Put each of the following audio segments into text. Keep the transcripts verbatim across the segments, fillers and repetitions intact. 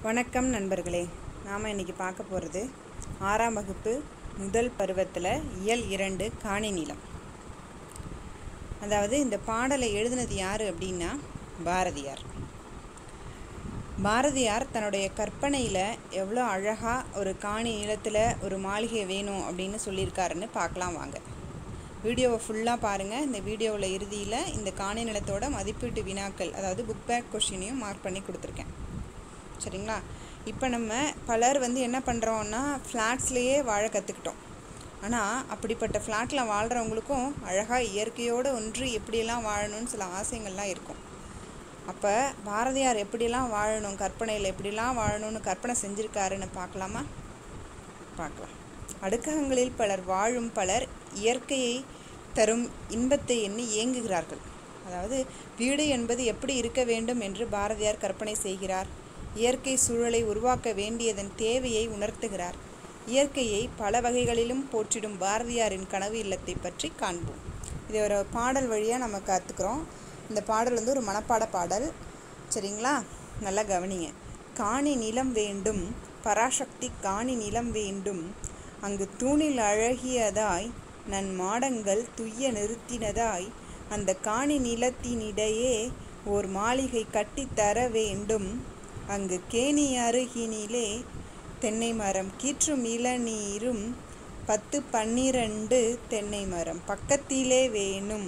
வணக்கம் நண்பர்களே. நாம் இன்றைக்கி பார்க்க போகிறது ஆறாம் வகுப்பு முதல் பருவத்தில் இயல் இரண்டு காணி நிலம். அதாவது இந்த பாடலை எழுதினது யார் அப்படின்னா பாரதியார். பாரதியார் தன்னுடைய கற்பனையில் எவ்வளோ அழகாக ஒரு காணி நிலத்தில் ஒரு மாளிகை வேணும் அப்படின்னு சொல்லியிருக்காருன்னு பார்க்கலாம் வாங்க. வீடியோவை ஃபுல்லாக பாருங்கள். இந்த வீடியோவில் இறுதியில் இந்த காணி நிலத்தோட மதிப்பீட்டு வினாக்கள், அதாவது புக் பேக் கொஷினையும் மார்க் பண்ணி கொடுத்துருக்கேன். சரிங்களா? இப்போ நம்ம பலர் வந்து என்ன பண்ணுறோன்னா ஃப்ளாட்ஸ்லேயே வாழ கற்றுக்கிட்டோம். ஆனால் அப்படிப்பட்ட ஃப்ளாட்டில் வாழ்கிறவங்களுக்கும் அழகாக இயற்கையோடு ஒன்று எப்படியெல்லாம் வாழணும்னு சில ஆசைகள்லாம் இருக்கும். அப்போ பாரதியார் எப்படியெல்லாம் வாழணும், கற்பனையில் எப்படிலாம் வாழணும்னு கற்பனை செஞ்சுருக்காருன்னு பார்க்கலாமா? பார்க்கலாம். அடுக்ககங்களில் பலர் வாழும் பலர் இயற்கையை தரும் இன்பத்தை எண்ணி ஏங்குகிறார்கள். அதாவது வீடு என்பது எப்படி இருக்க வேண்டும் என்று பாரதியார் கற்பனை செய்கிறார். இயற்கை சூழலை உருவாக்க வேண்டியதன் தேவையை உணர்த்துகிறார். இயற்கையை பல வகைகளிலும் போற்றிடும் பாரதியாரின் கனவு இல்லத்தை பற்றி காண்போம். இது ஒரு பாடல் வழியாக நம்ம கற்றுக்குறோம். இந்த பாடல் வந்து ஒரு மனப்பாட பாடல். சரிங்களா? நல்லா கவனிங்க. காணி நிலம் வேண்டும், பராசக்தி காணி நிலம் வேண்டும், அங்கு தூணில் அழகியதாய் நன் மாடங்கள் துய்ய நிறுத்தினதாய், அந்த காணி நிலத்தினிடையே ஓர் மாளிகை கட்டித்தர வேண்டும், அங்கு கேணி அருகினிலே தென்னை மரம் கீற்றும் இளநீரும் பத்து பன்னிரண்டு தென்னை மரம் பக்கத்திலே வேணும்,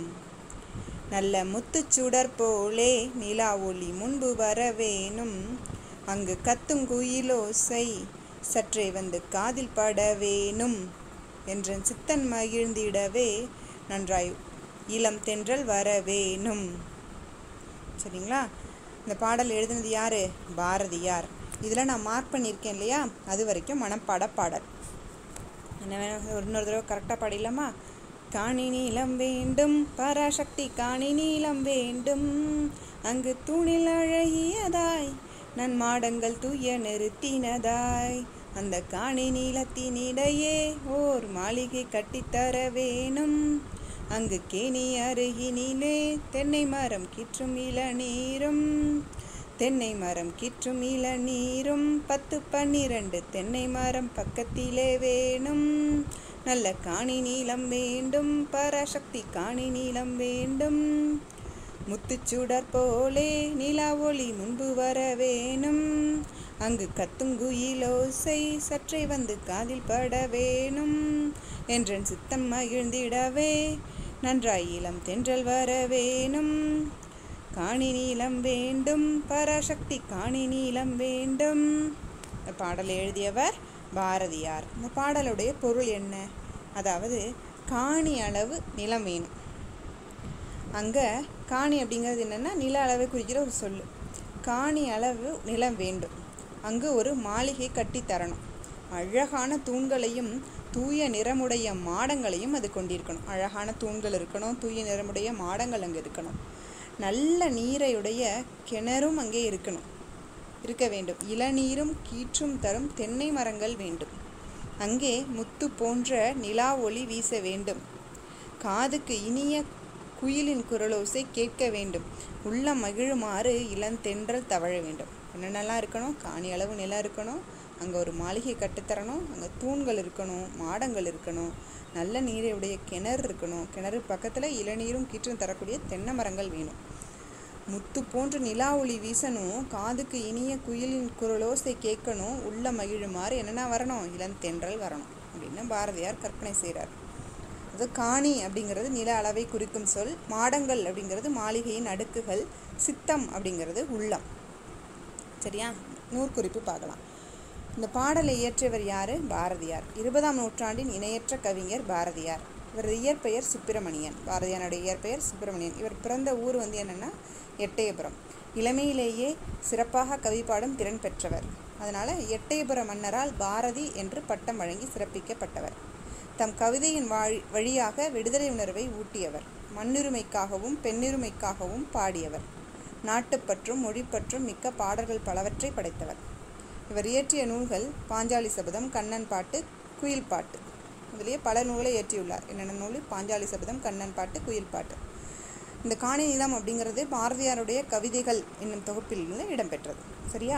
நல்ல முத்துச்சுடர் போலே நிலா ஒளி முன்பு வர வேணும், அங்கு கத்தும் குயிலோசை சற்றே வந்து காதில் பட வேணும், என்றன் சித்தன் மகிழ்ந்திடவே நன்றாய் இளம் தென்றல் வர வேணும். சரிங்களா? இந்த பாடல் எழுதினது யார்? பாரதியார். இதில் நான் மார்க் பண்ணியிருக்கேன் இல்லையா? அது வரைக்கும் மனப்பாட பாடல். என்ன வேணும், ஒரு இன்னொரு தடவை கரெக்டாக பாடிடலாமா? காணி நீளம் வேண்டும், பராசக்தி காணி நீளம் வேண்டும், அங்கு தூணில் அழகியதாய் நன் மாடங்கள் தூய நிறுத்தினதாய், அந்த காணி நீளத்தினிடையே ஓர் மாளிகை கட்டித்தர வேணும், அங்கு கேணி அருகினிலே தென்னை மரம் கீற்றும் இளநீரும், தென்னை மரம் கீற்றும் இளநீரும் பத்து பன்னிரண்டு தென்னை மரம் பக்கத்திலே வேணும், நல்ல காணி நீளம் வேண்டும், பராசக்தி காணி நீளம் வேண்டும், முத்துச்சுடர் போலே நிலா ஒளி முன்பு வர வேணும், அங்கு கத்துங்குயிலோசை சற்றே வந்து காதில் பட வேணும், என்றன் சித்தம் மகிழ்ந்திடவே நன்றாய் இளம் தென்றல் வர வேணும், காணி நீளம் வேண்டும், பராசக்தி காணி நீளம் வேண்டும். இந்த பாடலை எழுதியவர் பாரதியார். இந்த பாடலுடைய பொருள் என்ன? அதாவது காணி அளவு நிலம் வேணும். அங்கே காணி அப்படிங்கிறது என்னென்னா நில அளவை குறிக்கிற ஒரு சொல். காணி அளவு நிலம் வேண்டும், அங்கு ஒரு மாளிகை கட்டி தரணும், அழகான தூண்களையும் தூய நிறமுடைய மாடங்களையும் அது கொண்டிருக்கணும். அழகான தூண்கள் இருக்கணும், தூய நிறமுடைய மாடங்கள் அங்கே இருக்கணும், நல்ல நீரையுடைய கிணறும் அங்கே இருக்கணும் இருக்க வேண்டும், இளநீரும் கீற்றும் தரும் தென்னை மரங்கள் வேண்டும், அங்கே முத்து போன்ற நிலா ஒளி வீச வேண்டும், காதுக்கு இனிய குயிலின் குரலோசை கேட்க வேண்டும், உள்ள மகிழுமாறு இளந்தென்றல் தவழ வேண்டும். என்னென்னலாம் இருக்கணும்? காணி அளவு நிலம் இருக்கணும், அங்கே ஒரு மாளிகை கட்டுத்தரணும், அங்கே தூண்கள் இருக்கணும், மாடங்கள் இருக்கணும், நல்ல நீரையுடைய கிணறு இருக்கணும், கிணறு பக்கத்தில் இளநீரும் கீற்றும் தரக்கூடிய தென்னை மரங்கள் வேணும், முத்து போன்ற நிலா ஒளி வீசணும், காதுக்கு இனிய குயிலின் குரலோசை கேட்கணும், உள்ள மகிழுமாறு என்னென்னா வரணும்? இளந்தென்றல் வரணும் அப்படின்னு பாரதியார் கற்பனை செய்கிறார். அது காணி அப்படிங்கிறது நில அளவை குறிக்கும் சொல், மாடங்கள் அப்படிங்கிறது மாளிகையின் அடுக்குகள், சித்தம் அப்படிங்கிறது உள்ளம். சரியா? நூற்குறிப்பு பார்க்கலாம். இந்த பாடலை இயற்றியவர் யார்? பாரதியார். இருபதாம் நூற்றாண்டின் இணையற்ற கவிஞர் பாரதியார். இவரது இயற்பெயர் சுப்பிரமணியன். பாரதியாருடைய இயற்பெயர் சுப்பிரமணியன். இவர் பிறந்த ஊர் வந்து என்னென்னா எட்டயபுரம். இளமையிலேயே சிறப்பாக கவி பாடும் திறன் பெற்றவர். அதனால் எட்டயபுர மன்னரால் பாரதி என்று பட்டம் வழங்கி சிறப்பிக்கப்பட்டவர். தம் கவிதையின் வாழி வழியாக விடுதலை உணர்வை ஊட்டியவர். மண்ணுரிமைக்காகவும் பெண்ணுரிமைக்காகவும் பாடியவர். நாட்டுப்பற்றும் மொழிப்பற்றும் மிக்க பாடல்கள் பலவற்றை படைத்தவர். இவர் இயற்றிய நூல்கள் பாஞ்சாலி சபதம், கண்ணன் பாட்டு, குயில் பாட்டு. இதிலேயே பல நூல்களை இயற்றியுள்ளார். என்னென்ன நூல்? பாஞ்சாலி சபதம், கண்ணன் பாட்டு, குயில் பாட்டு. இந்த காணி நிலம் அப்படிங்கிறது பாரதியாருடைய கவிதைகள் என்னும் தொகுப்பில் இடம்பெற்றது. சரியா?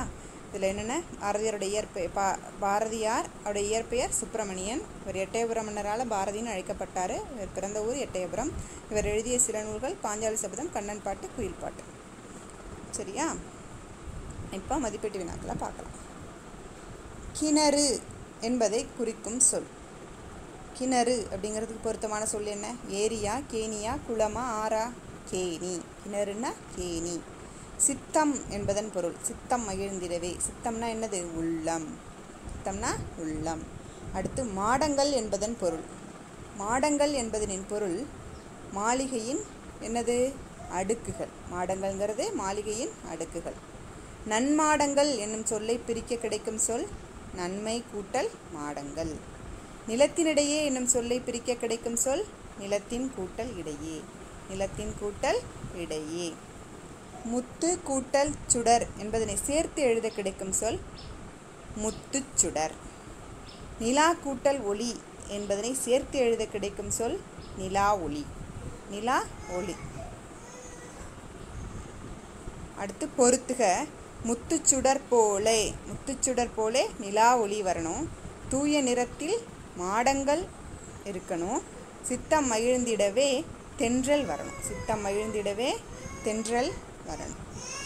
இதில் என்னென்ன பாரதியாருடைய இயற்பெயர் பா பாரதியார் அவருடைய இயற்பெயர் சுப்பிரமணியன். இவர் எட்டயபுரம் மன்னரால் பாரதின்னு அழைக்கப்பட்டார். இவர் பிறந்த ஊர் எட்டயபுரம். இவர் எழுதிய சில நூல்கள் பாஞ்சாலி சபதம், கண்ணன் பாட்டு, குயில் பாட்டு. சரியா? இப்போ மதிப்பீட்டு வினாக்களை பார்க்கலாம். கிணறு என்பதை குறிக்கும் சொல். கிணறு அப்படிங்கிறதுக்கு பொருத்தமான சொல் என்ன? ஏரியா, கேணியா, குளமா, ஆறா? கேணி. கிணறுன்னா கேணி. சித்தம் என்பதன் பொருள். சித்தம் மகிழ்ந்திடவே. சித்தம்னா என்னது? உள்ளம். சித்தம்னா உள்ளம். அடுத்து மாடங்கள் என்பதன் பொருள். மாடங்கள் என்பதனின் பொருள் மாளிகையின் என்னது? அடுக்குகள். மாடங்கள்ங்கிறது மாளிகையின் அடுக்குகள். நன்மாடங்கள் என்னும் சொல்லை பிரிக்க கிடைக்கும் சொல் நன்மை கூட்டல் மாடங்கள். நிலத்தினிடையே என்னும் சொல்லை பிரிக்க கிடைக்கும் சொல் நிலத்தின் கூட்டல் இடையே. நிலத்தின் கூட்டல் இடையே. முத்து கூட்டல் சுடர் என்பதனை சேர்த்து எழுத கிடைக்கும் சொல் முத்துச்சுடர். நிலா கூட்டல் ஒளி என்பதனை சேர்த்து எழுத கிடைக்கும் சொல் நிலா ஒளி. நிலா ஒளி. அடுத்து பொறுத்துக. முத்துச்சுடர் போலே. முத்துச்சுடர் போலே நிலா ஒளி வரணும். தூய நிறத்தில் மாடங்கள் இருக்கணும். சித்தம் மகிழ்ந்திடவே தென்றல் வரணும். சித்தம் மகிழ்ந்திடவே தென்றல் வரணும்.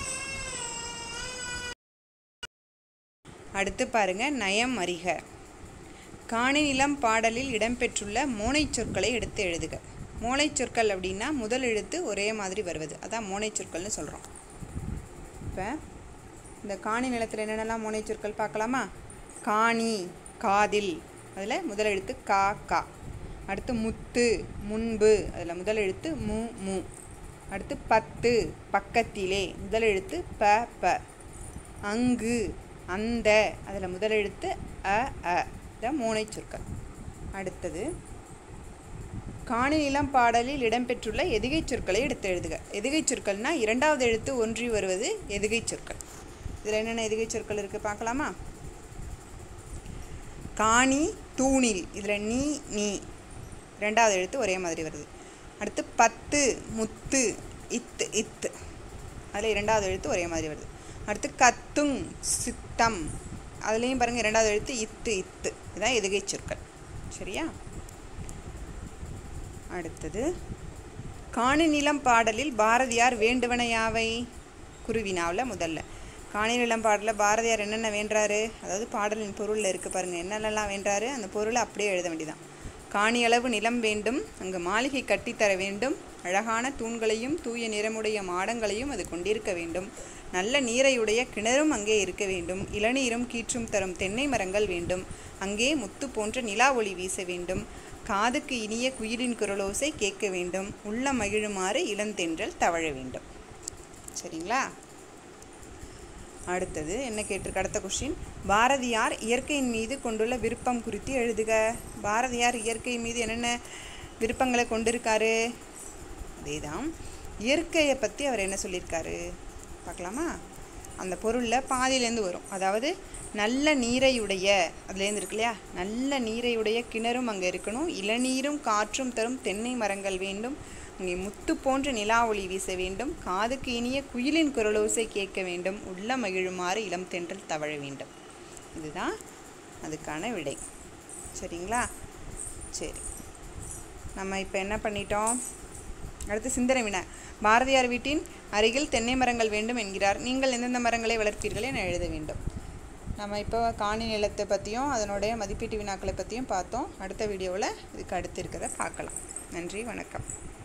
அடுத்து பாருங்க, நயம் அறிக. காணி நிலம் பாடலில் இடம்பெற்றுள்ள மோனை சொற்களை எடுத்து எழுதுக. மோனை சொற்கள் அப்படின்னா முதல் எழுத்து ஒரே மாதிரி வருவது, அதான் மோனை சொற்கள்னு சொல்கிறோம். இப்போ இந்த காணி நிலத்தில் என்னென்னலாம் மோனை சொற்கள் பார்க்கலாமா? காணி, காதில், அதில் முதல் எழுத்து கா கா. அடுத்து முத்து, முன்பு, அதில் முதல் எழுத்து மு மு. அடுத்து பத்து, பக்கத்திலே, முதல் எழுத்து ப ப. அங்கு, அந்த, அதில் முதல் எழுத்து அ அ. இதான் மோனை சொற்கள். அடுத்தது காணி நிலம் பாடலில் இடம்பெற்றுள்ள எதுகை சொற்களை எடுத்து எழுதுக. எதுகை சொற்கள்னால் இரண்டாவது எழுத்து ஒன்றி வருவது எதுகை சொற்கள். இதில் என்னென்ன எதுகை சொற்கள் இருக்குது பார்க்கலாமா? காணி தூணில், இதில் நீ நீ ரெண்டாவது எழுத்து ஒரே மாதிரி வருது. அடுத்து பத்து, முத்து, இத்து இத்து, அதில் இரண்டாவது எழுத்து ஒரே மாதிரி வருது. அடுத்து கத்துங், சித்தம், அதுலேயும் பாருங்கள் இரண்டாவது எழுத்து இத்து இத்து. இதுதான் எதுகை சொற்கள். சரியா? அடுத்தது காணி நிலம் பாடலில் பாரதியார் வேண்டுவன யாவை? குருவினாவில் முதல்ல காணி நிலம் பாடலில் பாரதியார் என்னென்ன வேண்டாரு, அதாவது பாடலின் பொருளில் இருக்குது பாருங்கள், என்னென்னலாம் வேண்டாரு, அந்த பொருளை அப்படியே எழுத வேண்டியதான். காணி அளவு நிலம் வேண்டும், அங்கு மாளிகை கட்டித்தர வேண்டும், அழகான தூண்களையும் தூய நிறமுடைய மாடங்களையும் அது கொண்டிருக்க வேண்டும், நல்ல நீரையுடைய கிணறும் அங்கே இருக்க வேண்டும், இளநீரும் கீற்றும் தரும் தென்னை மரங்கள் வேண்டும், அங்கே முத்து போன்ற நிலா ஒளி வீச வேண்டும், காதுக்கு இனிய குயிலின் குரலோசை கேட்க வேண்டும், உள்ள மகிழுமாறு இளந்தென்றல் தவழ வேண்டும். சரிங்களா? அடுத்தது என்ன கேட்டிருக்கு? அடுத்த கொஸ்டின், பாரதியார் இயற்கையின் மீது கொண்டுள்ள விருப்பம் குறித்து எழுதுக. பாரதியார் இயற்கை மீது என்னென்ன விருப்பங்களை கொண்டிருக்காரு? அதே தான் இயற்கையை பற்றி அவர் என்ன சொல்லியிருக்காரு பார்க்கலாமா? அந்த பொருளில் பாதியிலேருந்து வரும். அதாவது நல்ல நீரையுடைய, அதுலேருந்து இருக்கு இல்லையா, நல்ல நீரையுடைய கிணறும் அங்கே இருக்கணும், இளநீரும் காற்றும் தரும் தென்னை மரங்கள் வேண்டும், அங்கே முத்து போன்ற நிலா ஒளி வீச வேண்டும், காதுக்கு இனிய குயிலின் குரலோசை கேட்க வேண்டும், உள்ள மகிழுமாறு இளம் தென்றல் தவழ வேண்டும். இதுதான் அதுக்கான விடை. சரிங்களா? சரி, நம்ம இப்போ என்ன பண்ணிட்டோம்? அடுத்து சிந்தனை வினா. பாரதியார் வீட்டின் அருகில் தென்னை மரங்கள் வேண்டும் என்கிறார். நீங்கள் எந்தெந்த மரங்களை வளர்ப்பீர்கள் என எழுத வேண்டும். நம்ம இப்போ காணி நிலத்தை பற்றியும் அதனுடைய மதிப்பீட்டு வினாக்களை பற்றியும் பார்த்தோம். அடுத்த வீடியோவில் இதுக்கு அடுத்து இருக்கிறத பார்க்கலாம். நன்றி, வணக்கம்.